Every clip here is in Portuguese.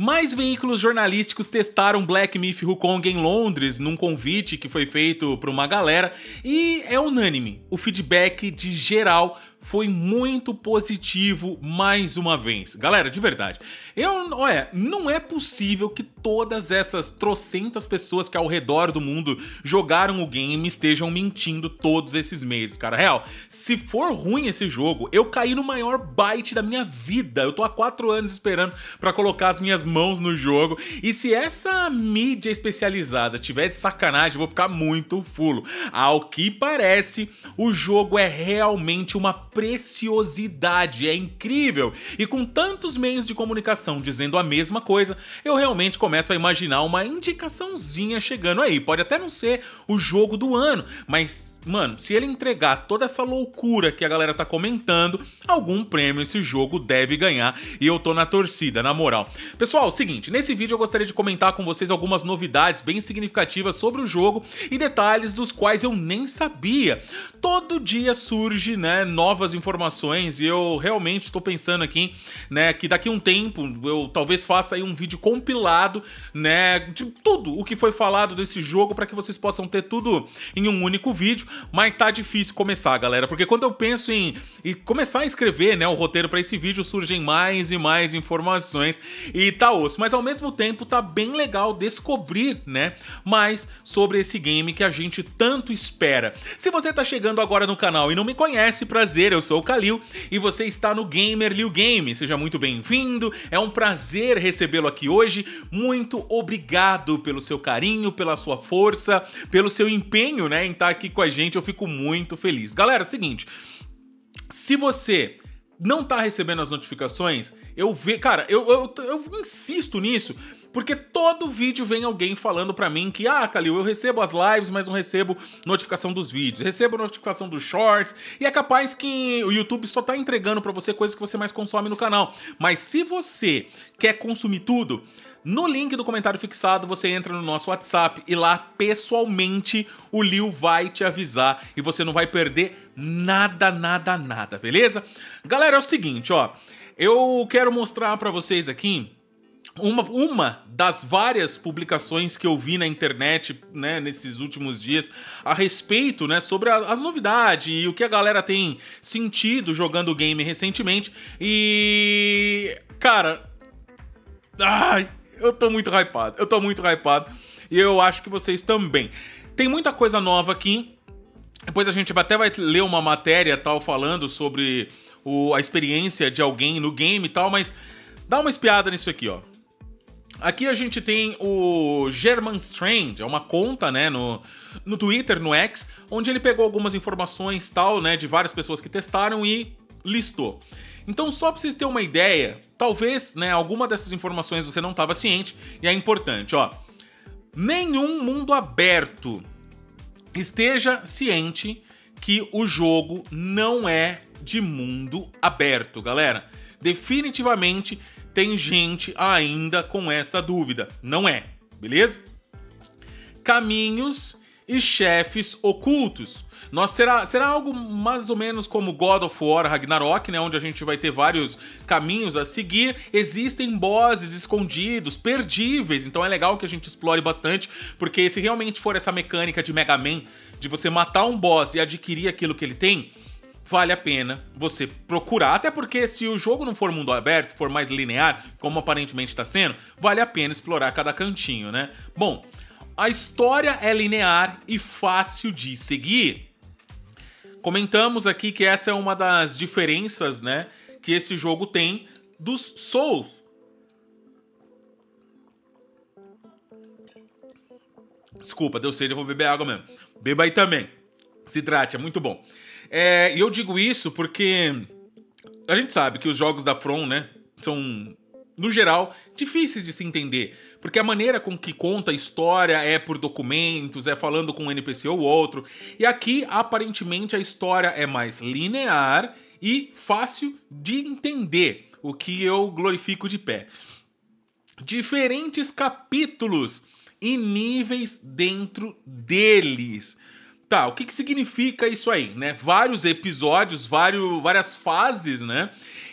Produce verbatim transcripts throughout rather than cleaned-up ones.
Mais veículos jornalísticos testaram Black Myth Wukong em Londres, num convite que foi feito para uma galera, e é unânime, o feedback de geral foi muito positivo mais uma vez. Galera, de verdade, eu, olha, não é possível que todas essas trocentas pessoas que ao redor do mundo jogaram o game estejam mentindo todos esses meses, cara. Real, se for ruim esse jogo, eu caí no maior bait da minha vida. Eu tô há quatro anos esperando pra colocar as minhas mãos no jogo, e se essa mídia especializada tiver de sacanagem, eu vou ficar muito fulo. Ao que parece, o jogo é realmente uma preciosidade, é incrível. E com tantos meios de comunicação dizendo a mesma coisa, eu realmente começo a imaginar uma indicaçãozinha chegando aí. Pode até não ser o jogo do ano, mas, mano, se ele entregar toda essa loucura que a galera tá comentando, algum prêmio esse jogo deve ganhar, e eu tô na torcida, na moral. Pessoal, seguinte, nesse vídeo eu gostaria de comentar com vocês algumas novidades bem significativas sobre o jogo e detalhes dos quais eu nem sabia. Todo dia surge, né, novas informações, e eu realmente estou pensando aqui, né, que daqui a um tempo eu talvez faça aí um vídeo compilado, né, de tudo o que foi falado desse jogo, para que vocês possam ter tudo em um único vídeo. Mas tá difícil começar, galera, porque quando eu penso em, em começar a escrever, né, o roteiro para esse vídeo, surgem mais e mais informações e tá osso, mas ao mesmo tempo tá bem legal descobrir, né, mais sobre esse game que a gente tanto espera. Se você tá chegando agora no canal e não me conhece, prazer, eu sou o Kalil e você está no Gamer Liu Game. Seja muito bem-vindo, é um prazer recebê-lo aqui hoje. Muito obrigado pelo seu carinho, pela sua força, pelo seu empenho, né, em estar aqui com a gente. Eu fico muito feliz. Galera, é o seguinte, se você não tá recebendo as notificações, eu vejo, cara, eu, eu, eu insisto nisso, porque todo vídeo vem alguém falando pra mim que, ah, Kalil, eu recebo as lives, mas não recebo notificação dos vídeos, recebo notificação dos shorts, e é capaz que o YouTube só tá entregando pra você coisas que você mais consome no canal. Mas se você quer consumir tudo, no link do comentário fixado você entra no nosso WhatsApp e lá pessoalmente o Liu vai te avisar e você não vai perder nada, nada, nada, beleza? Galera, é o seguinte, ó, eu quero mostrar pra vocês aqui Uma, uma das várias publicações que eu vi na internet, né, nesses últimos dias a respeito, né, sobre a, as novidades e o que a galera tem sentido jogando o game recentemente. E, cara, ai, eu tô muito hypado, eu tô muito hypado e eu acho que vocês também. Tem muita coisa nova aqui. Depois a gente até vai ler uma matéria tal falando sobre o, a experiência de alguém no game e tal, mas dá uma espiada nisso aqui, ó. Aqui a gente tem o German Strand, é uma conta, né, no, no Twitter, no X, onde ele pegou algumas informações tal, né, de várias pessoas que testaram e listou. Então, só pra vocês terem uma ideia, talvez, né, alguma dessas informações você não estava ciente, e é importante, ó. Nenhum mundo aberto esteja ciente que o jogo não é de mundo aberto, galera. Definitivamente tem gente ainda com essa dúvida. Não é, beleza? Caminhos e chefes ocultos. Nós será, será algo mais ou menos como God of War Ragnarok, né, onde a gente vai ter vários caminhos a seguir. Existem bosses escondidos, perdíveis, então é legal que a gente explore bastante, porque se realmente for essa mecânica de Mega Man, de você matar um boss e adquirir aquilo que ele tem, vale a pena você procurar, até porque se o jogo não for mundo aberto, for mais linear, como aparentemente está sendo, vale a pena explorar cada cantinho, né? Bom, a história é linear e fácil de seguir. Comentamos aqui que essa é uma das diferenças, né, que esse jogo tem dos Souls. Desculpa, deu sede, eu vou beber água mesmo. Beba aí também. Se hidrate, é muito bom. É, e eu digo isso porque a gente sabe que os jogos da From, né, são, no geral, difíceis de se entender. Porque a maneira com que conta a história é por documentos, é falando com um N P C ou outro. E aqui, aparentemente, a história é mais linear e fácil de entender, o que eu glorifico de pé. Diferentes capítulos e níveis dentro deles. Tá, o que que significa isso aí, né? Vários episódios, vários, várias fases, né?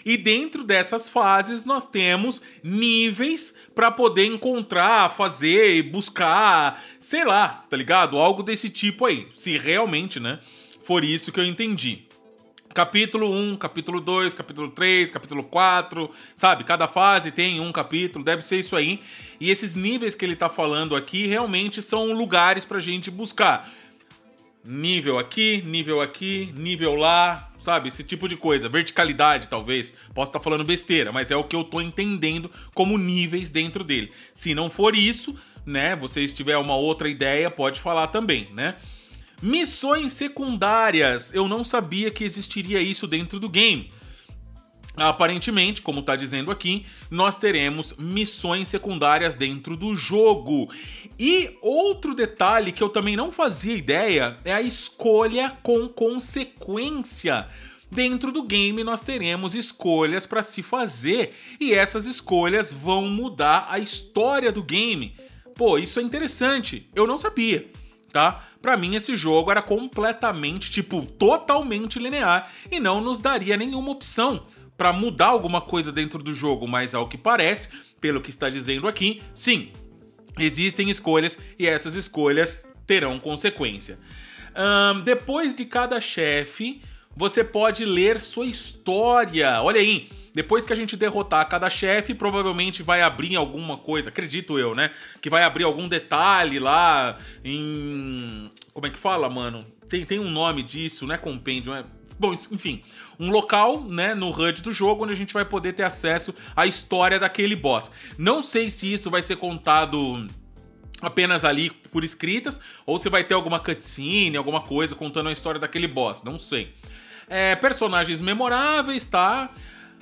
E dentro dessas fases nós temos níveis para poder encontrar, fazer, buscar, sei lá, tá ligado? Algo desse tipo aí, se realmente, né, for isso que eu entendi. Capítulo um, capítulo dois, capítulo três, capítulo quatro, sabe? Cada fase tem um capítulo, deve ser isso aí. E esses níveis que ele tá falando aqui realmente são lugares pra gente buscar. Nível aqui, nível aqui, nível lá, sabe? Esse tipo de coisa. Verticalidade, talvez. Posso estar falando besteira, mas é o que eu tô entendendo como níveis dentro dele. Se não for isso, né? Vocês tiver uma outra ideia, pode falar também, né? Missões secundárias. Eu não sabia que existiria isso dentro do game. Aparentemente, como tá dizendo aqui, nós teremos missões secundárias dentro do jogo. E outro detalhe que eu também não fazia ideia é a escolha com consequência. Dentro do game nós teremos escolhas para se fazer e essas escolhas vão mudar a história do game. Pô, isso é interessante. Eu não sabia, tá? Pra mim esse jogo era completamente, tipo, totalmente linear e não nos daria nenhuma opção para mudar alguma coisa dentro do jogo, mas ao que parece, pelo que está dizendo aqui, sim, existem escolhas e essas escolhas terão consequência. Um, depois de cada chefe, você pode ler sua história. Olha aí, depois que a gente derrotar cada chefe, provavelmente vai abrir alguma coisa, acredito eu, né? Que vai abrir algum detalhe lá em... Como é que fala, mano? Tem, tem um nome disso, né? Compêndio, né? Bom, enfim, um local, né, no H U D do jogo onde a gente vai poder ter acesso à história daquele boss. Não sei se isso vai ser contado apenas ali por escritas ou se vai ter alguma cutscene, alguma coisa contando a história daquele boss, não sei. É, personagens memoráveis, tá?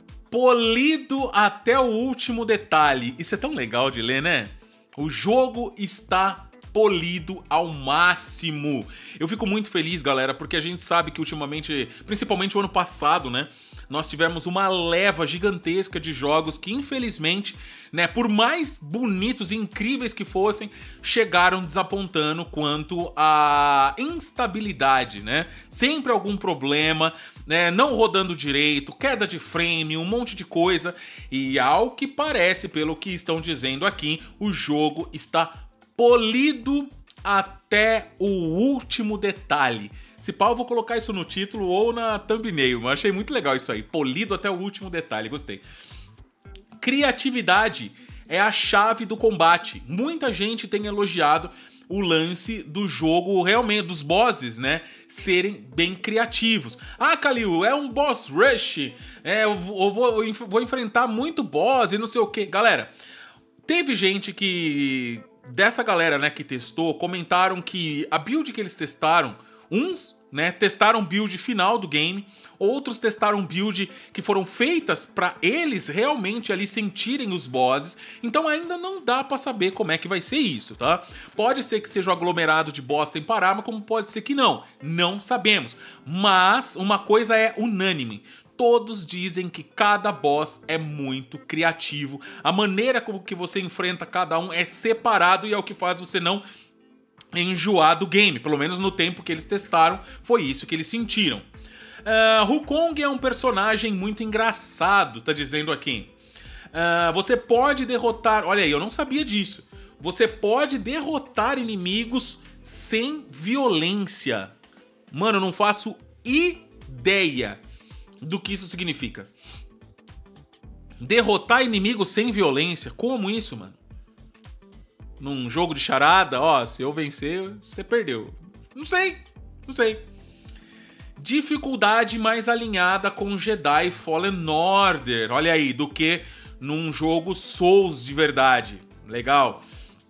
Polido até o último detalhe. Isso é tão legal de ler, né? O jogo está polido ao máximo. Eu fico muito feliz, galera, porque a gente sabe que ultimamente, principalmente o ano passado, né, nós tivemos uma leva gigantesca de jogos que, infelizmente, né, por mais bonitos e incríveis que fossem, chegaram desapontando quanto à instabilidade, né? Sempre algum problema, né, não rodando direito, queda de frame, um monte de coisa. E ao que parece, pelo que estão dizendo aqui, o jogo está polido até o último detalhe. Se pau, eu vou colocar isso no título ou na thumbnail. Eu achei muito legal isso aí. Polido até o último detalhe. Gostei. Criatividade é a chave do combate. Muita gente tem elogiado o lance do jogo, realmente, dos bosses, né? Serem bem criativos. Ah, Kalil, é um boss rush. É, eu vou, eu vou, eu vou enfrentar muito boss e não sei o que. Galera, teve gente que... Dessa galera, né, que testou, comentaram que a build que eles testaram, uns, né, testaram build final do game, outros testaram build que foram feitas para eles realmente ali sentirem os bosses, então ainda não dá para saber como é que vai ser isso, tá? Pode ser que seja um aglomerado de boss sem parar, mas como pode ser que não, não sabemos. Mas uma coisa é unânime. Todos dizem que cada boss é muito criativo. A maneira como que você enfrenta cada um é separado e é o que faz você não enjoar do game. Pelo menos no tempo que eles testaram, foi isso que eles sentiram. Uh, Wukong é um personagem muito engraçado, tá dizendo aqui. Uh, você pode derrotar... Olha aí, eu não sabia disso. Você pode derrotar inimigos sem violência. Mano, eu não faço ideia do que isso significa. Derrotar inimigos sem violência? Como isso, mano? Num jogo de charada, ó, se eu vencer, você perdeu. Não sei, não sei. Dificuldade mais alinhada com Jedi Fallen Order, olha aí, do que num jogo Souls de verdade. Legal.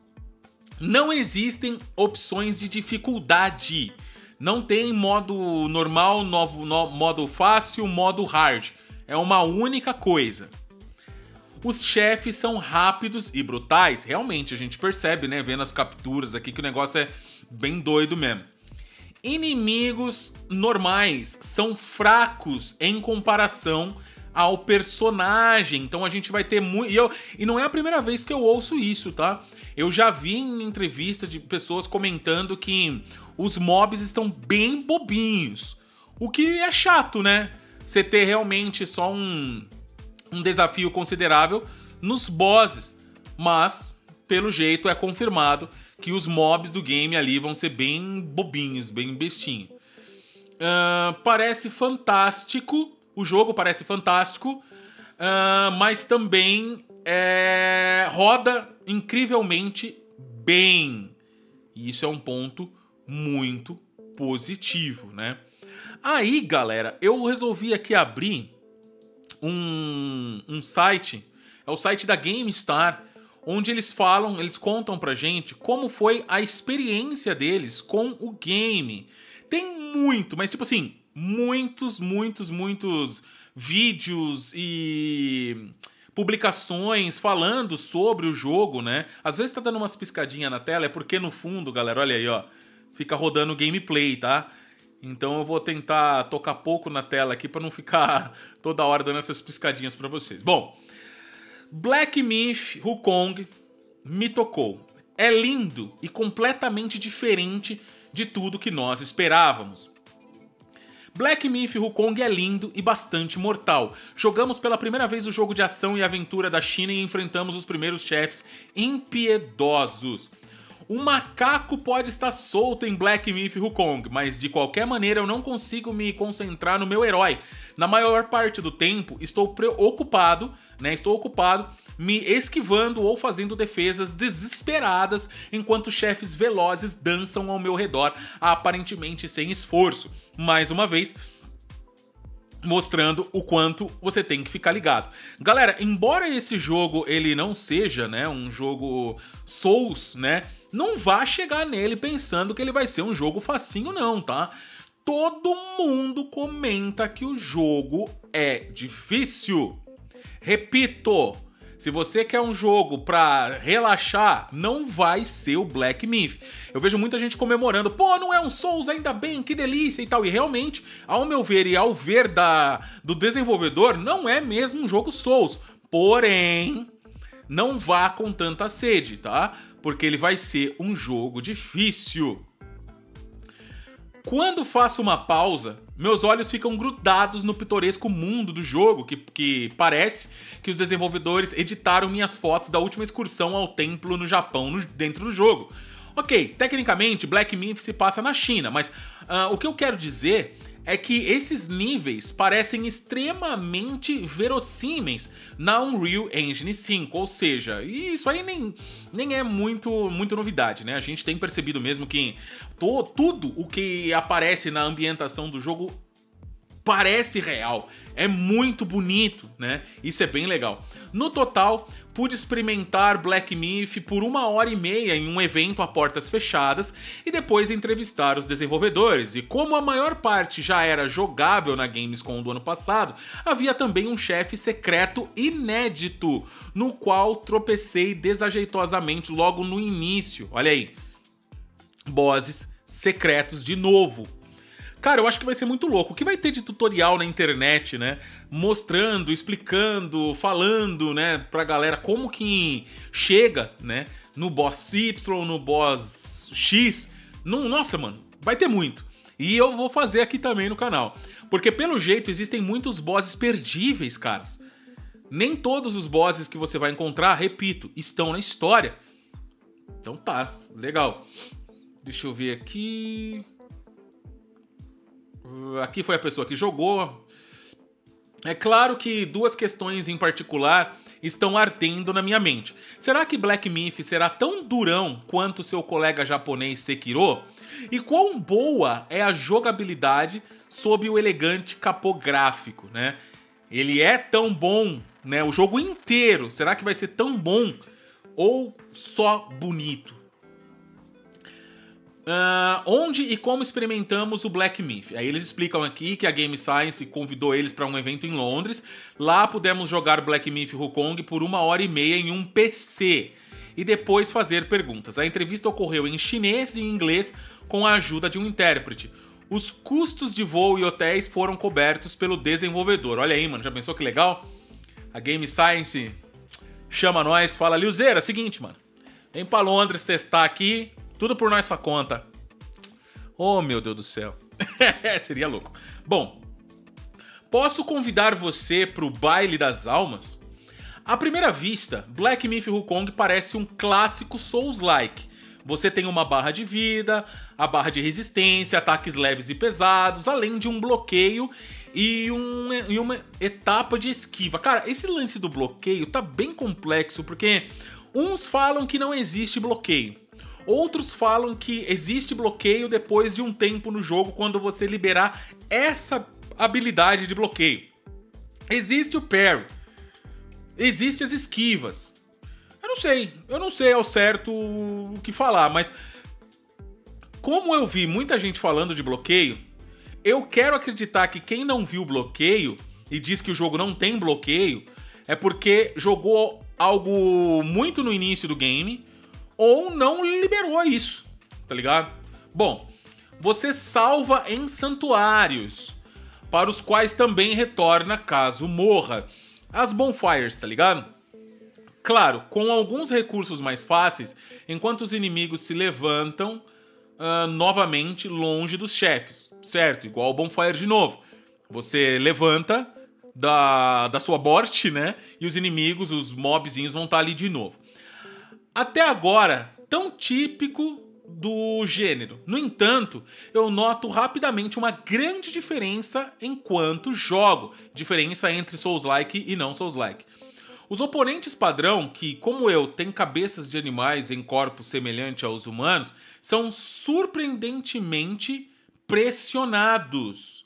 Não existem opções de dificuldade. Não tem modo normal, novo, no, modo fácil, modo hard. É uma única coisa. Os chefes são rápidos e brutais. Realmente, a gente percebe, né? Vendo as capturas aqui que o negócio é bem doido mesmo. Inimigos normais são fracos em comparação ao personagem. Então a gente vai ter muito... E, eu... e não é a primeira vez que eu ouço isso, tá? Eu já vi em entrevista de pessoas comentando que os mobs estão bem bobinhos. O que é chato, né? Você ter realmente só um... um desafio considerável nos bosses, mas, pelo jeito, é confirmado que os mobs do game ali vão ser bem bobinhos, bem bestinhos. Uh, parece fantástico, o jogo parece fantástico, uh, mas também é, roda incrivelmente bem. E isso é um ponto muito positivo, né? Aí, galera, eu resolvi aqui abrir um, um site, é o site da GameStar, onde eles falam, eles contam pra gente como foi a experiência deles com o game. Tem muito, mas tipo assim, muitos, muitos, muitos vídeos e publicações falando sobre o jogo, né? Às vezes tá dando umas piscadinhas na tela, é porque no fundo, galera, olha aí, ó, fica rodando gameplay, tá? Então eu vou tentar tocar pouco na tela aqui pra não ficar toda hora dando essas piscadinhas pra vocês. Bom, Black Myth Wukong me tocou. É lindo e completamente diferente de tudo que nós esperávamos. Black Myth Wukong é lindo e bastante mortal. Jogamos pela primeira vez o jogo de ação e aventura da China e enfrentamos os primeiros chefes impiedosos. Um macaco pode estar solto em Black Myth Wukong, mas de qualquer maneira eu não consigo me concentrar no meu herói. Na maior parte do tempo estou preocupado, né, estou ocupado me esquivando ou fazendo defesas desesperadas enquanto chefes velozes dançam ao meu redor, aparentemente sem esforço. Mais uma vez, mostrando o quanto você tem que ficar ligado. Galera, embora esse jogo ele não seja, né, um jogo Souls, né, não vá chegar nele pensando que ele vai ser um jogo facinho não, tá? Todo mundo comenta que o jogo é difícil. Repito, se você quer um jogo pra relaxar, não vai ser o Black Myth. Eu vejo muita gente comemorando, pô, não é um Souls, ainda bem, que delícia e tal. E realmente, ao meu ver e ao ver da, do desenvolvedor, não é mesmo um jogo Souls. Porém, não vá com tanta sede, tá? Porque ele vai ser um jogo difícil. Quando faço uma pausa, meus olhos ficam grudados no pitoresco mundo do jogo, que, que parece que os desenvolvedores editaram minhas fotos da última excursão ao templo no Japão no, dentro do jogo. Ok, tecnicamente Black Myth se passa na China, mas uh, o que eu quero dizer é que esses níveis parecem extremamente verossímeis na Unreal Engine cinco, ou seja, isso aí nem, nem é muito, muito novidade, né? A gente tem percebido mesmo que to, tudo o que aparece na ambientação do jogo parece real, é muito bonito, né? Isso é bem legal. No total, pude experimentar Black Myth por uma hora e meia em um evento a portas fechadas e depois entrevistar os desenvolvedores. E como a maior parte já era jogável na Gamescom do ano passado, havia também um chefe secreto inédito, no qual tropecei desajeitosamente logo no início. Olha aí, bosses secretos de novo. Cara, eu acho que vai ser muito louco. O que vai ter de tutorial na internet, né? Mostrando, explicando, falando, né? Pra galera como que chega, né? No boss Y, no boss X. Não, nossa, mano, vai ter muito. E eu vou fazer aqui também no canal. Porque, pelo jeito, existem muitos bosses perdíveis, caras. Nem todos os bosses que você vai encontrar, repito, estão na história. Então tá, legal. Deixa eu ver aqui... Aqui foi a pessoa que jogou. É claro que duas questões em particular estão ardendo na minha mente. Será que Black Myth será tão durão quanto seu colega japonês Sekiro? E quão boa é a jogabilidade sob o elegante capô gráfico, né? Ele é tão bom, né? O jogo inteiro, será que vai ser tão bom ou só bonito? Uh, onde e como experimentamos o Black Myth? Aí eles explicam aqui que a Game Science convidou eles para um evento em Londres. Lá pudemos jogar Black Myth Wukong por uma hora e meia em um P C e depois fazer perguntas. A entrevista ocorreu em chinês e inglês com a ajuda de um intérprete. Os custos de voo e hotéis foram cobertos pelo desenvolvedor. Olha aí, mano, já pensou que legal? A Game Science chama nós, fala, Liuzeira, seguinte, mano, vem pra Londres testar aqui, tudo por nossa conta. Oh, meu Deus do céu. Seria louco. Bom, Posso convidar você pro baile das almas? À primeira vista, Black Myth Wukong parece um clássico Souls-like. Você tem uma barra de vida, a barra de resistência, ataques leves e pesados, além de um bloqueio e, um, e uma etapa de esquiva. Cara, esse lance do bloqueio tá bem complexo, porque uns falam que não existe bloqueio. Outros falam que existe bloqueio depois de um tempo no jogo, quando você liberar essa habilidade de bloqueio. Existe o parry. Existem as esquivas. Eu não sei, eu não sei ao certo o que falar, mas como eu vi muita gente falando de bloqueio, eu quero acreditar que quem não viu bloqueio e diz que o jogo não tem bloqueio é porque jogou algo muito no início do game ou não liberou isso, tá ligado? Bom, você salva em santuários, para os quais também retorna caso morra. As bonfires, tá ligado? Claro, com alguns recursos mais fáceis, enquanto os inimigos se levantam uh, novamente longe dos chefes, certo? Igual o bonfire de novo. Você levanta da, da sua morte, né? E os inimigos, os mobzinhos vão estar ali de novo. Até agora, tão típico do gênero. No entanto, eu noto rapidamente uma grande diferença enquanto jogo. Diferença entre Souls-like e não Souls-like. Os oponentes padrão, que, como eu, têm cabeças de animais em corpos semelhantes aos humanos, são surpreendentemente pressionados.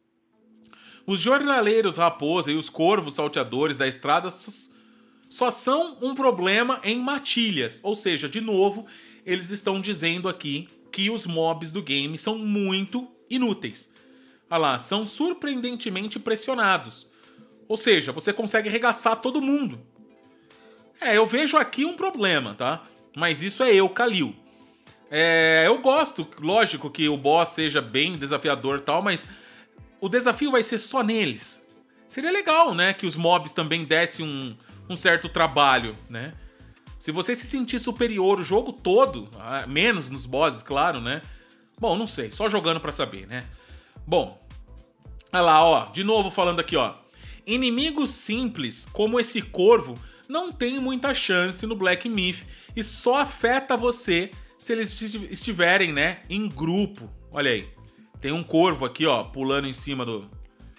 Os jornaleiros raposa e os corvos salteadores da estrada só são um problema em matilhas. Ou seja, de novo, eles estão dizendo aqui que os mobs do game são muito inúteis. Olha lá, são surpreendentemente pressionados. Ou seja, você consegue arregaçar todo mundo. É, eu vejo aqui um problema, tá? Mas isso é eu, Kalil. É, eu gosto, lógico, que o boss seja bem desafiador e tal, mas o desafio vai ser só neles. Seria legal, né, que os mobs também dessem um, um certo trabalho, né? Se você se sentir superior o jogo todo, menos nos bosses, claro, né? Bom, não sei, só jogando pra saber, né? Bom, olha lá, ó, de novo falando aqui, ó. Inimigos simples, como esse corvo, não tem muita chance no Black Myth e só afeta você se eles estiverem, né, em grupo. Olha aí, tem um corvo aqui, ó, pulando em cima do...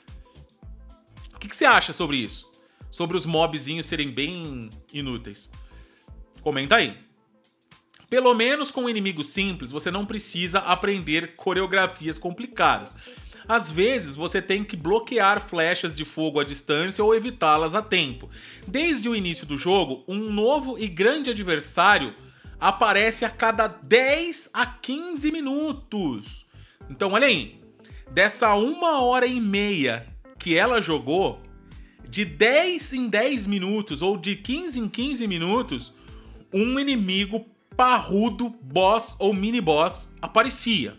O que, que você acha sobre isso? Sobre os mobzinhos serem bem inúteis? Comenta aí. Pelo menos com inimigos simples, você não precisa aprender coreografias complicadas. Às vezes, você tem que bloquear flechas de fogo à distância ou evitá-las a tempo. Desde o início do jogo, um novo e grande adversário aparece a cada dez a quinze minutos. Então, olha aí. Dessa uma hora e meia que ela jogou, de dez em dez minutos ou de quinze em quinze minutos, um inimigo parrudo, boss ou mini-boss aparecia.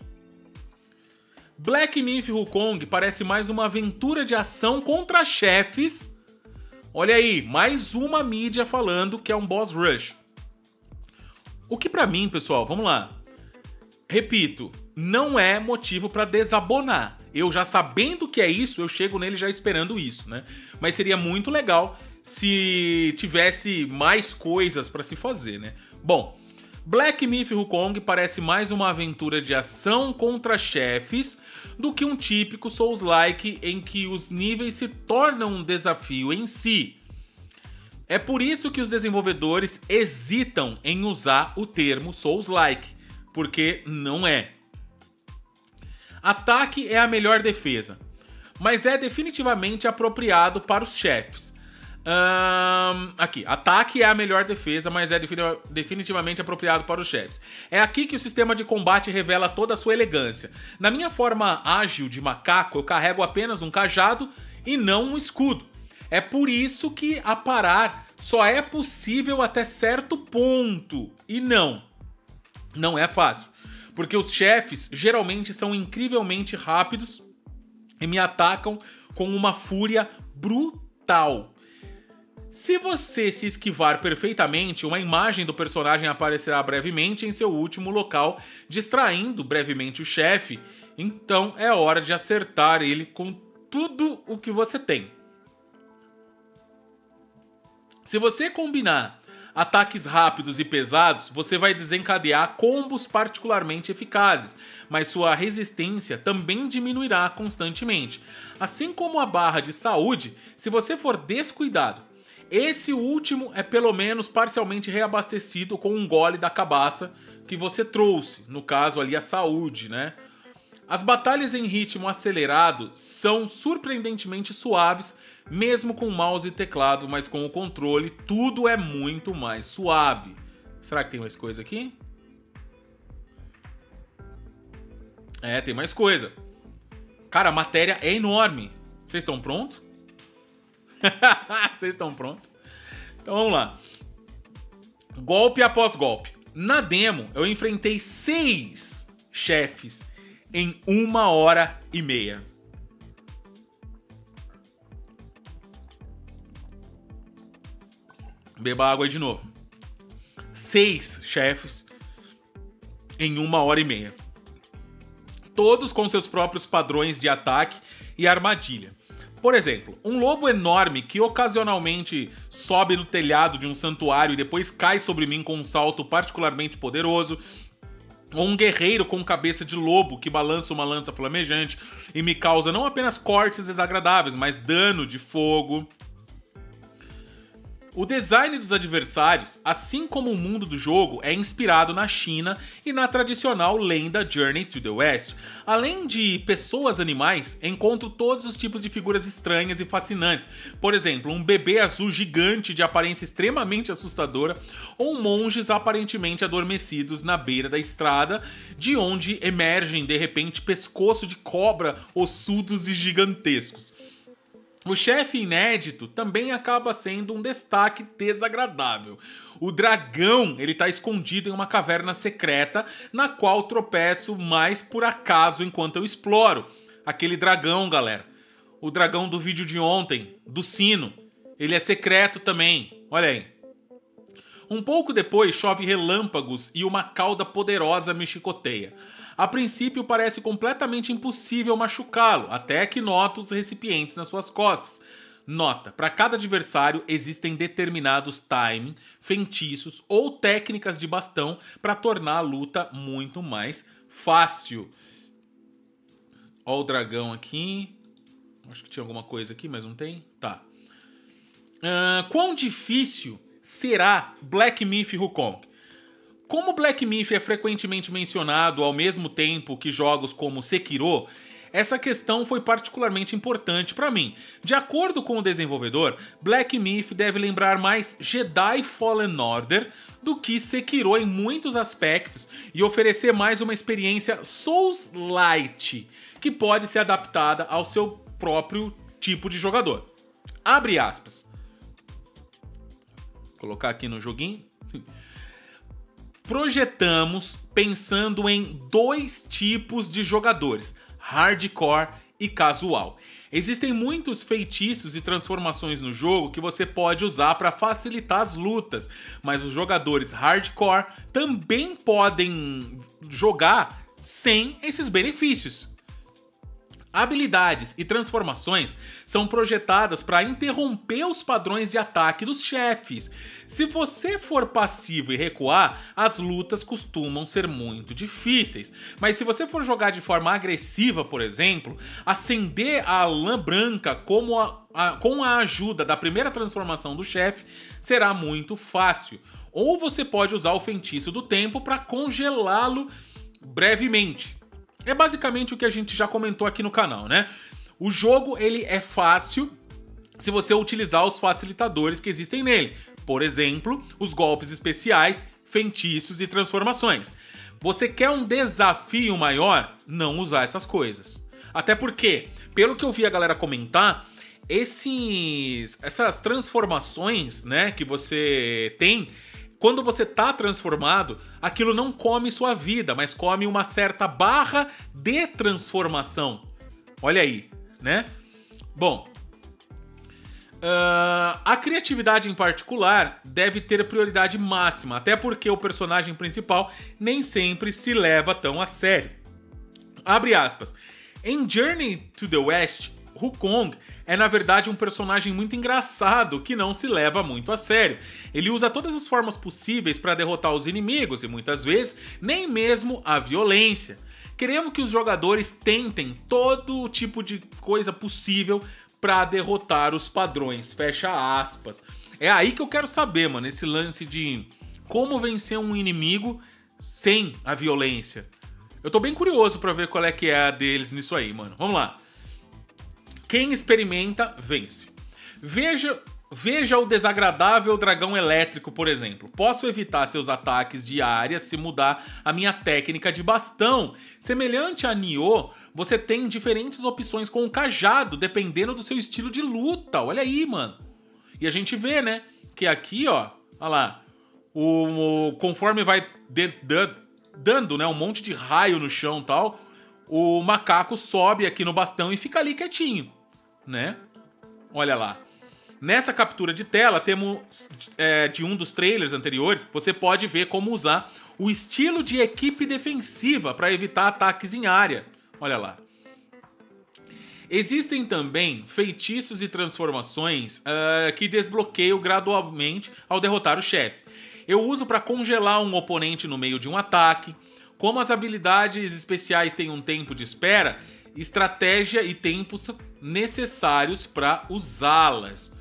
Black Myth Wukong parece mais uma aventura de ação contra chefes. Olha aí, mais uma mídia falando que é um boss rush. O que pra mim, pessoal, vamos lá. Repito, não é motivo pra desabonar. Eu já sabendo que é isso, eu chego nele já esperando isso, né? Mas seria muito legal se tivesse mais coisas pra se fazer, né? Bom, Black Myth Wukong parece mais uma aventura de ação contra chefes do que um típico Souls-like em que os níveis se tornam um desafio em si. É por isso que os desenvolvedores hesitam em usar o termo Souls-like, porque não é. Ataque é a melhor defesa, mas é definitivamente apropriado para os chefes. Um, aqui, ataque é a melhor defesa, mas é definitivamente apropriado para os chefes. É aqui que o sistema de combate revela toda a sua elegância. Na minha forma ágil de macaco, eu carrego apenas um cajado e não um escudo. É por isso que aparar só é possível até certo ponto. E não, não é fácil, porque os chefes geralmente são incrivelmente rápidos e me atacam com uma fúria brutal. Se você se esquivar perfeitamente, uma imagem do personagem aparecerá brevemente em seu último local, distraindo brevemente o chefe, então é hora de acertar ele com tudo o que você tem. Se você combinar ataques rápidos e pesados, você vai desencadear combos particularmente eficazes, mas sua resistência também diminuirá constantemente. Assim como a barra de saúde, se você for descuidado, esse último é pelo menos parcialmente reabastecido com um gole da cabaça que você trouxe, no caso ali a saúde, né? As batalhas em ritmo acelerado são surpreendentemente suaves, mesmo com mouse e teclado, mas com o controle tudo é muito mais suave. Será que tem mais coisa aqui? É, tem mais coisa. Cara, a matéria é enorme. Vocês estão prontos? Vocês estão prontos? Então vamos lá. Golpe após golpe. Na demo, eu enfrentei seis chefes em uma hora e meia. Beba água aí de novo. Seis chefes em uma hora e meia. Todos com seus próprios padrões de ataque e armadilha. Por exemplo, um lobo enorme que ocasionalmente sobe no telhado de um santuário e depois cai sobre mim com um salto particularmente poderoso. Ou um guerreiro com cabeça de lobo que balança uma lança flamejante e me causa não apenas cortes desagradáveis, mas dano de fogo. O design dos adversários, assim como o mundo do jogo, é inspirado na China e na tradicional lenda Journey to the West. Além de pessoas animais, encontro todos os tipos de figuras estranhas e fascinantes. Por exemplo, um bebê azul gigante de aparência extremamente assustadora ou monges aparentemente adormecidos na beira da estrada, de onde emergem de repente pescoço de cobra ossudos e gigantescos. O chefe inédito também acaba sendo um destaque desagradável. O dragão, ele tá escondido em uma caverna secreta, na qual tropeço mais por acaso enquanto eu exploro. Aquele dragão, galera. O dragão do vídeo de ontem, do sino. Ele é secreto também, olha aí. Um pouco depois chove relâmpagos e uma cauda poderosa me chicoteia. A princípio parece completamente impossível machucá-lo, até que noto os recipientes nas suas costas. Nota, para cada adversário existem determinados timing, feitiços ou técnicas de bastão para tornar a luta muito mais fácil. Ó o dragão aqui. Acho que tinha alguma coisa aqui, mas não tem? Tá. Uh, quão difícil será Black Myth Wukong? Como Black Myth é frequentemente mencionado ao mesmo tempo que jogos como Sekiro, essa questão foi particularmente importante para mim. De acordo com o desenvolvedor, Black Myth deve lembrar mais Jedi Fallen Order do que Sekiro em muitos aspectos e oferecer mais uma experiência Souls-like, que pode ser adaptada ao seu próprio tipo de jogador. Abre aspas. Vou colocar aqui no joguinho. Projetamos pensando em dois tipos de jogadores, hardcore e casual. Existem muitos feitiços e transformações no jogo que você pode usar para facilitar as lutas, mas os jogadores hardcore também podem jogar sem esses benefícios. Habilidades e transformações são projetadas para interromper os padrões de ataque dos chefes. Se você for passivo e recuar, as lutas costumam ser muito difíceis. Mas se você for jogar de forma agressiva, por exemplo, acender a lã branca como a, a, com a ajuda da primeira transformação do chefe será muito fácil. Ou você pode usar o feitiço do tempo para congelá-lo brevemente. É basicamente o que a gente já comentou aqui no canal, né? O jogo ele é fácil se você utilizar os facilitadores que existem nele. Por exemplo, os golpes especiais, feitiços e transformações. Você quer um desafio maior? Não usar essas coisas. Até porque, pelo que eu vi a galera comentar, esses, essas transformações, né, que você tem... Quando você tá transformado, aquilo não come sua vida, mas come uma certa barra de transformação. Olha aí, né? Bom, uh, a criatividade em particular deve ter prioridade máxima, até porque o personagem principal nem sempre se leva tão a sério. Abre aspas. Em Journey to the West, Wukong é na verdade um personagem muito engraçado que não se leva muito a sério. Ele usa todas as formas possíveis para derrotar os inimigos e muitas vezes nem mesmo a violência. Queremos que os jogadores tentem todo tipo de coisa possível para derrotar os padrões, fecha aspas. É aí que eu quero saber, mano, esse lance de como vencer um inimigo sem a violência. Eu tô bem curioso pra ver qual é que é a deles nisso aí, mano. Vamos lá. Quem experimenta, vence. Veja, veja o desagradável dragão elétrico, por exemplo. Posso evitar seus ataques de área se mudar a minha técnica de bastão. Semelhante a Nioh, você tem diferentes opções com o cajado, dependendo do seu estilo de luta. Olha aí, mano. E a gente vê, né, que aqui, ó, olha lá, o, o, conforme vai de, de, dando, né, um monte de raio no chão e tal, o macaco sobe aqui no bastão e fica ali quietinho, né? Olha lá. Nessa captura de tela, temos é, de um dos trailers anteriores, você pode ver como usar o estilo de equipe defensiva para evitar ataques em área. Olha lá. Existem também feitiços e transformações uh, que desbloqueiam gradualmente ao derrotar o chefe. Eu uso para congelar um oponente no meio de um ataque. Como as habilidades especiais têm um tempo de espera, estratégia e tempos necessários para usá-las.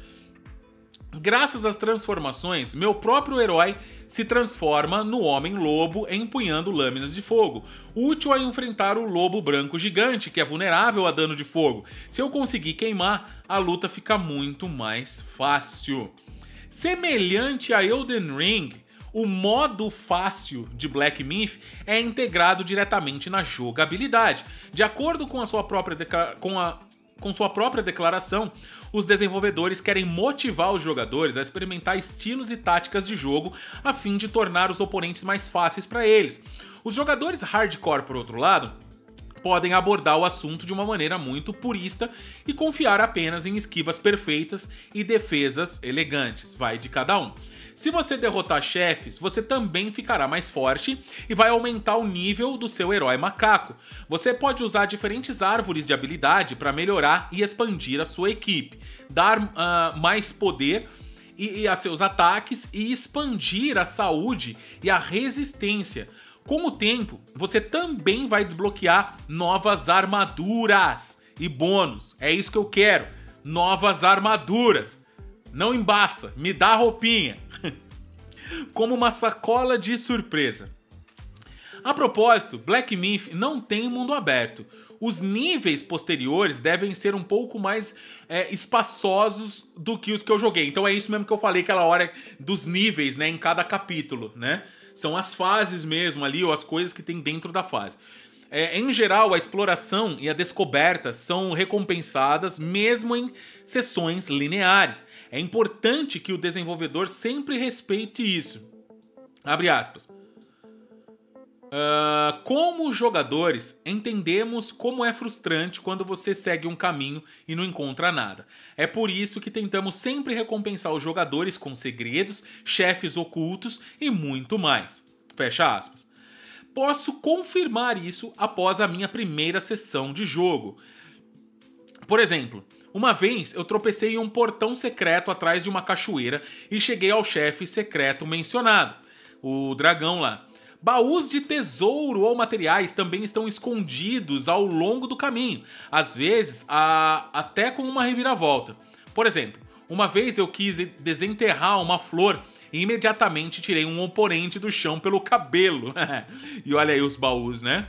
Graças às transformações, meu próprio herói se transforma no Homem-Lobo empunhando lâminas de fogo, útil a enfrentar o Lobo Branco Gigante, que é vulnerável a dano de fogo. Se eu conseguir queimar, a luta fica muito mais fácil. Semelhante a Elden Ring, o modo fácil de Black Myth é integrado diretamente na jogabilidade. De acordo com a sua própria, com a, com sua própria declaração, os desenvolvedores querem motivar os jogadores a experimentar estilos e táticas de jogo a fim de tornar os oponentes mais fáceis para eles. Os jogadores hardcore, por outro lado, podem abordar o assunto de uma maneira muito purista e confiar apenas em esquivas perfeitas e defesas elegantes. Vai de cada um. Se você derrotar chefes, você também ficará mais forte e vai aumentar o nível do seu herói macaco. Você pode usar diferentes árvores de habilidade para melhorar e expandir a sua equipe, dar uh, mais poder e, e a seus ataques e expandir a saúde e a resistência. Com o tempo, você também vai desbloquear novas armaduras e bônus. É isso que eu quero, novas armaduras. Não embaça, me dá a roupinha. Como uma sacola de surpresa. A propósito, Black Myth não tem mundo aberto. Os níveis posteriores devem ser um pouco mais é, espaçosos do que os que eu joguei. Então é isso mesmo que eu falei aquela hora dos níveis, né, em cada capítulo, né? São as fases mesmo ali, ou as coisas que tem dentro da fase. É, em geral, a exploração e a descoberta são recompensadas mesmo em sessões lineares. É importante que o desenvolvedor sempre respeite isso. Abre aspas. Uh, como jogadores, entendemos como é frustrante quando você segue um caminho e não encontra nada. É por isso que tentamos sempre recompensar os jogadores com segredos, chefes ocultos e muito mais. Fecha aspas. Posso confirmar isso após a minha primeira sessão de jogo. Por exemplo, uma vez eu tropecei em um portão secreto atrás de uma cachoeira e cheguei ao chefe secreto mencionado, o dragão lá. Baús de tesouro ou materiais também estão escondidos ao longo do caminho, às vezes a... até com uma reviravolta. Por exemplo, uma vez eu quis desenterrar uma flor e imediatamente tirei um oponente do chão pelo cabelo. E olha aí os baús, né?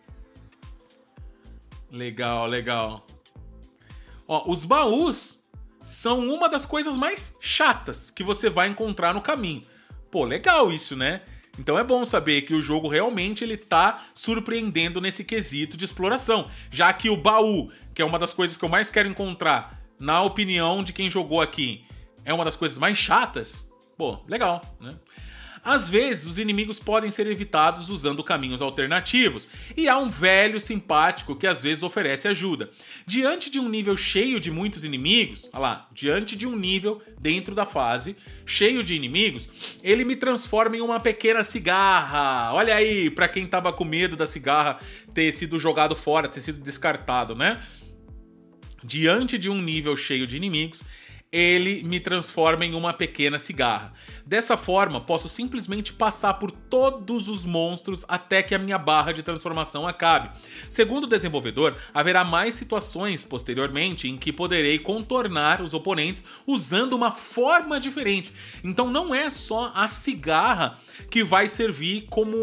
Legal, legal. Ó, os baús são uma das coisas mais chatas que você vai encontrar no caminho. Pô, legal isso, né? Então é bom saber que o jogo realmente ele tá surpreendendo nesse quesito de exploração. Já que o baú, que é uma das coisas que eu mais quero encontrar, na opinião de quem jogou aqui, é uma das coisas mais chatas. Pô, legal, né? Às vezes, os inimigos podem ser evitados usando caminhos alternativos, e há um velho simpático que às vezes oferece ajuda. Diante de um nível cheio de muitos inimigos, olha lá, diante de um nível dentro da fase, cheio de inimigos, ele me transforma em uma pequena cigarra. Olha aí, pra quem tava com medo da cigarra ter sido jogado fora, ter sido descartado, né? Diante de um nível cheio de inimigos, ele me transforma em uma pequena cigarra. Dessa forma, posso simplesmente passar por todos os monstros até que a minha barra de transformação acabe. Segundo o desenvolvedor, haverá mais situações posteriormente em que poderei contornar os oponentes usando uma forma diferente. Então não é só a cigarra que vai servir como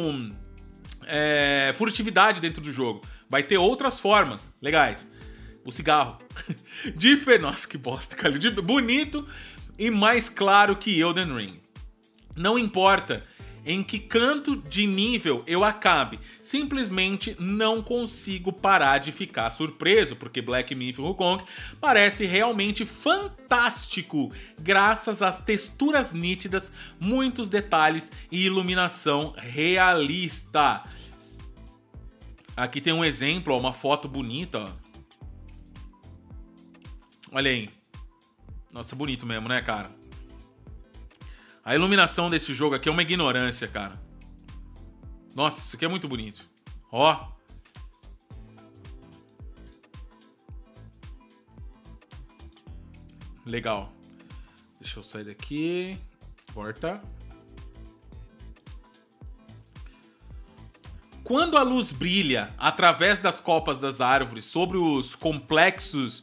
é, furtividade dentro do jogo. Vai ter outras formas legais. O cigarro. Difer... Nossa, que bosta, cara. Bonito e mais claro que Elden Ring. Não importa em que canto de nível eu acabe, simplesmente não consigo parar de ficar surpreso, porque Black Myth Wukong parece realmente fantástico, graças às texturas nítidas, muitos detalhes e iluminação realista. Aqui tem um exemplo, ó, uma foto bonita, ó. Olha aí. Nossa, bonito mesmo, né, cara? A iluminação desse jogo aqui é uma ignorância, cara. Nossa, isso aqui é muito bonito. Ó. Legal. Deixa eu sair daqui. Porta. Quando a luz brilha através das copas das árvores sobre os complexos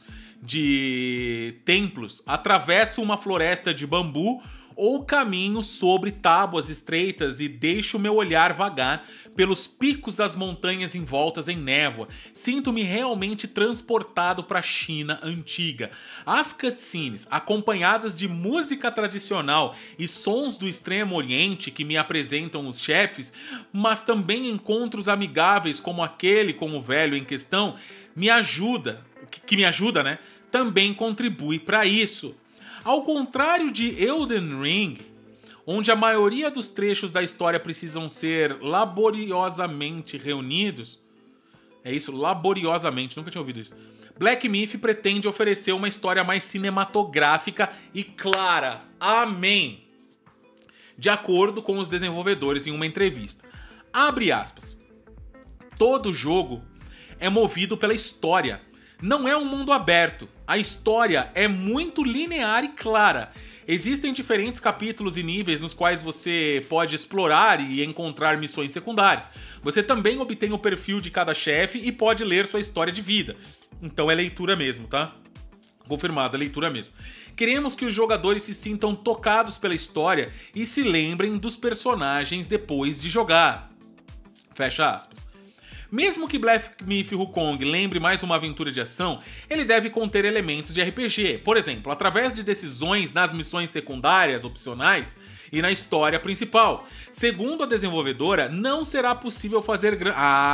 de templos, atravesso uma floresta de bambu ou caminho sobre tábuas estreitas e deixo meu olhar vagar pelos picos das montanhas envoltas em névoa. Sinto-me realmente transportado para a China antiga. As cutscenes, acompanhadas de música tradicional e sons do Extremo Oriente que me apresentam os chefes, mas também encontros amigáveis como aquele com o velho em questão, me ajuda, que me ajuda, né? Também contribui para isso. Ao contrário de Elden Ring, onde a maioria dos trechos da história precisam ser laboriosamente reunidos, é isso, laboriosamente, nunca tinha ouvido isso. Black Myth pretende oferecer uma história mais cinematográfica e clara. Amém! De acordo com os desenvolvedores em uma entrevista. Abre aspas. Todo jogo é movido pela história. Não é um mundo aberto. A história é muito linear e clara. Existem diferentes capítulos e níveis nos quais você pode explorar e encontrar missões secundárias. Você também obtém o perfil de cada chefe e pode ler sua história de vida. Então é leitura mesmo, tá? Confirmado, é leitura mesmo. Queremos que os jogadores se sintam tocados pela história e se lembrem dos personagens depois de jogar. Fecha aspas. Mesmo que Black Myth Wukong lembre mais uma aventura de ação, ele deve conter elementos de R P G. Por exemplo, através de decisões nas missões secundárias, opcionais, e na história principal. Segundo a desenvolvedora, não será possível fazer... Gran...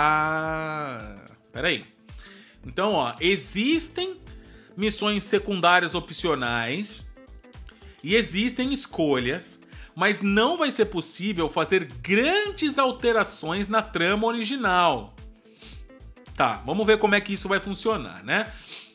Ah... Peraí. Então, ó, existem missões secundárias opcionais e existem escolhas, mas não vai ser possível fazer grandes alterações na trama original. Tá, vamos ver como é que isso vai funcionar, né?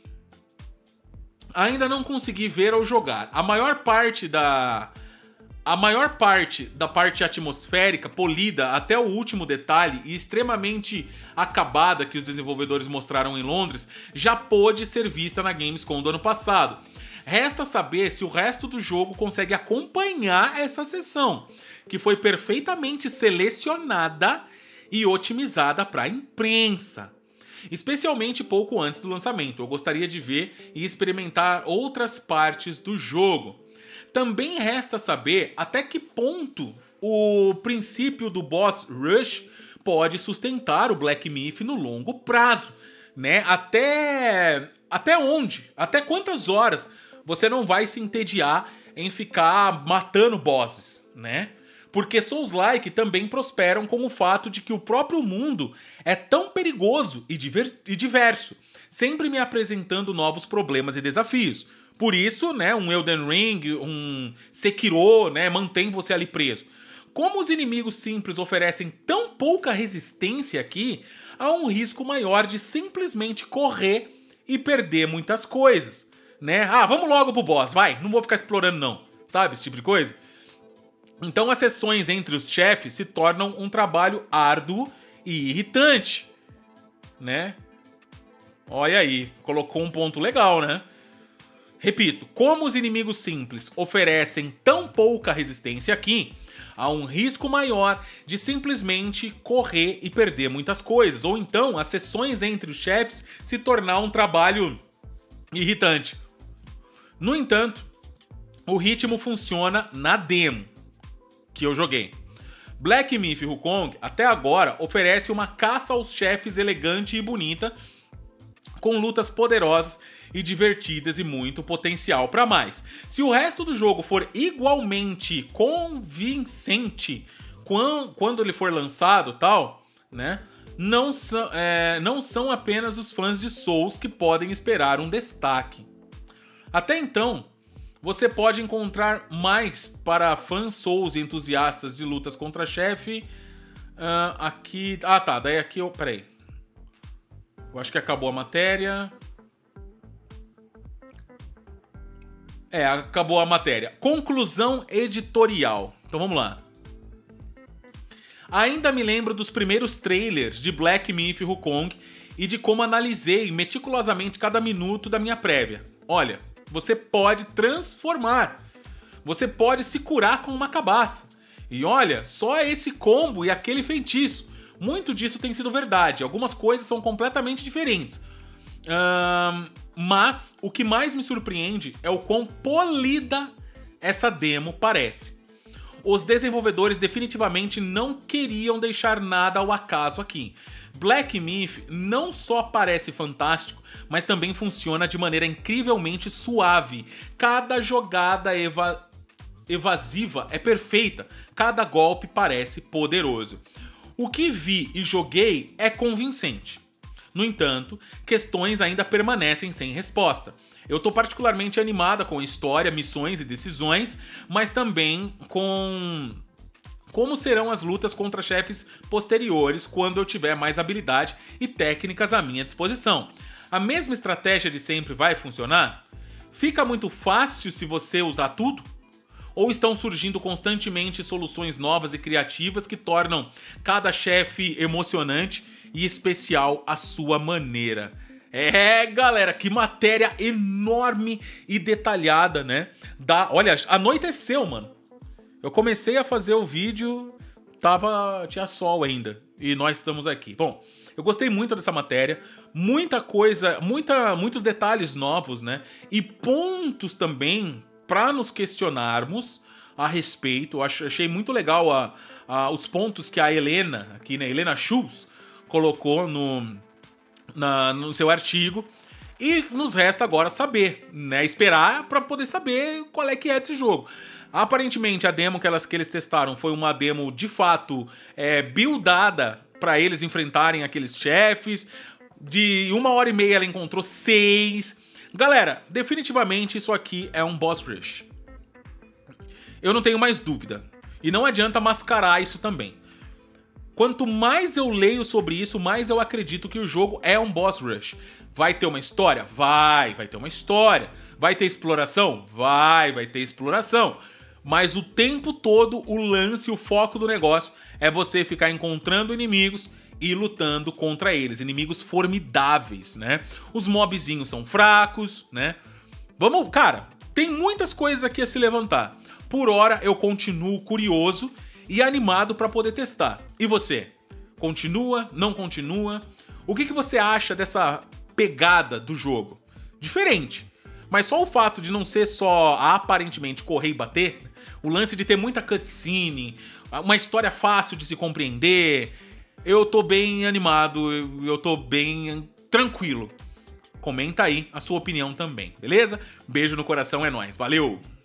Ainda não consegui ver ou jogar. A maior parte da... A maior parte da parte atmosférica, polida até o último detalhe e extremamente acabada que os desenvolvedores mostraram em Londres, já pôde ser vista na Gamescom do ano passado. Resta saber se o resto do jogo consegue acompanhar essa sessão, que foi perfeitamente selecionada e otimizada para a imprensa. Especialmente pouco antes do lançamento, eu gostaria de ver e experimentar outras partes do jogo. Também resta saber até que ponto o princípio do Boss Rush pode sustentar o Black Myth no longo prazo, né? Até, até onde? Até quantas horas você não vai se entediar em ficar matando bosses, né? Porque Souls-like também prosperam com o fato de que o próprio mundo é tão perigoso e, diver e diverso, sempre me apresentando novos problemas e desafios. Por isso, né, um Elden Ring, um Sekiro, né, mantém você ali preso. Como os inimigos simples oferecem tão pouca resistência aqui, há um risco maior de simplesmente correr e perder muitas coisas, né? Ah, vamos logo pro boss, vai, não vou ficar explorando não, sabe, esse tipo de coisa? Então as sessões entre os chefes se tornam um trabalho árduo e irritante, né? Olha aí, colocou um ponto legal, né? Repito, como os inimigos simples oferecem tão pouca resistência aqui, há um risco maior de simplesmente correr e perder muitas coisas, ou então as sessões entre os chefes se tornar um trabalho irritante. No entanto, o ritmo funciona na demo que eu joguei. Black Myth Wukong, até agora, oferece uma caça aos chefes elegante e bonita, com lutas poderosas e divertidas e muito potencial para mais. Se o resto do jogo for igualmente convincente quando ele for lançado, tal, né? Não são, é, não são apenas os fãs de Souls que podem esperar um destaque. Até então, você pode encontrar mais para fãs Souls e entusiastas de lutas contra chefe. Uh, aqui... Ah, tá. Daí aqui eu... Peraí. Eu acho que acabou a matéria. É, acabou a matéria. Conclusão editorial. Então vamos lá. Ainda me lembro dos primeiros trailers de Black Myth Wukong e de como analisei meticulosamente cada minuto da minha prévia. Olha, você pode transformar. Você pode se curar com uma cabaça. E olha, só esse combo e aquele feitiço. Muito disso tem sido verdade. Algumas coisas são completamente diferentes. Um, mas o que mais me surpreende é o quão polida essa demo parece. Os desenvolvedores definitivamente não queriam deixar nada ao acaso aqui. Black Myth não só parece fantástico, mas também funciona de maneira incrivelmente suave. Cada jogada eva- evasiva é perfeita, cada golpe parece poderoso. O que vi e joguei é convincente. No entanto, questões ainda permanecem sem resposta. Eu tô particularmente animada com a história, missões e decisões, mas também com como serão as lutas contra chefes posteriores quando eu tiver mais habilidade e técnicas à minha disposição. A mesma estratégia de sempre vai funcionar? Fica muito fácil se você usar tudo? Ou estão surgindo constantemente soluções novas e criativas que tornam cada chefe emocionante e especial à sua maneira? É, galera, que matéria enorme e detalhada, né? Da, olha, anoiteceu, mano. Eu comecei a fazer o vídeo, tava, tinha sol ainda, e nós estamos aqui. Bom, eu gostei muito dessa matéria, muita coisa, muita, muitos detalhes novos, né? E pontos também para nos questionarmos a respeito. Eu achei muito legal a, a, os pontos que a Helena, aqui, né, Helena Schultz, colocou no, na, no seu artigo. E nos resta agora saber, né? Esperar para poder saber qual é que é desse jogo. Aparentemente, a demo que, elas, que eles testaram foi uma demo, de fato, é, buildada para eles enfrentarem aqueles chefes. De uma hora e meia ela encontrou seis. Galera, definitivamente isso aqui é um boss rush. Eu não tenho mais dúvida. E não adianta mascarar isso também. Quanto mais eu leio sobre isso, mais eu acredito que o jogo é um boss rush. Vai ter uma história? Vai, vai ter uma história. Vai ter exploração? Vai, vai ter exploração. Mas o tempo todo o lance, o foco do negócio é você ficar encontrando inimigos e lutando contra eles. Inimigos formidáveis, né? Os mobzinhos são fracos, né? Vamos, cara, tem muitas coisas aqui a se levantar. Por hora eu continuo curioso e animado para poder testar. E você? Continua? Não continua? O que, que você acha dessa pegada do jogo? Diferente. Mas só o fato de não ser só aparentemente correr e bater, o lance de ter muita cutscene, uma história fácil de se compreender, eu tô bem animado, eu tô bem tranquilo. Comenta aí a sua opinião também, beleza? Beijo no coração, é nóis, valeu!